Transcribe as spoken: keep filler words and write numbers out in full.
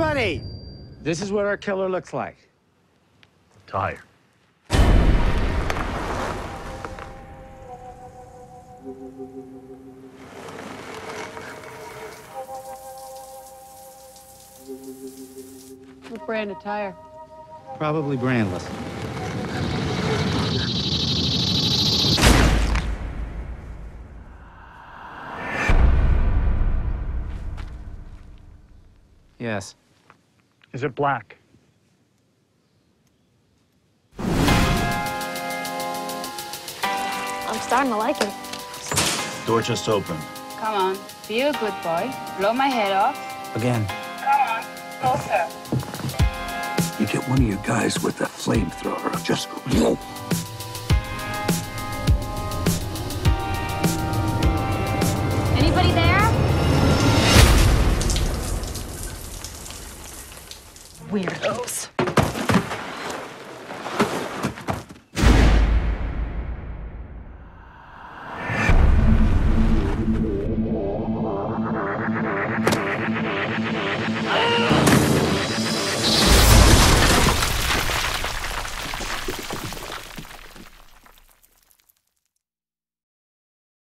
Everybody, this is what our killer looks like. Tired. What brand of tire? Probably brandless. Yes. Is it black? I'm starting to like it. Door just opened. Come on, be a good boy. Blow my head off. Again. Come on, closer. You get one of your guys with a flamethrower, just go. Anybody there? Weirdos.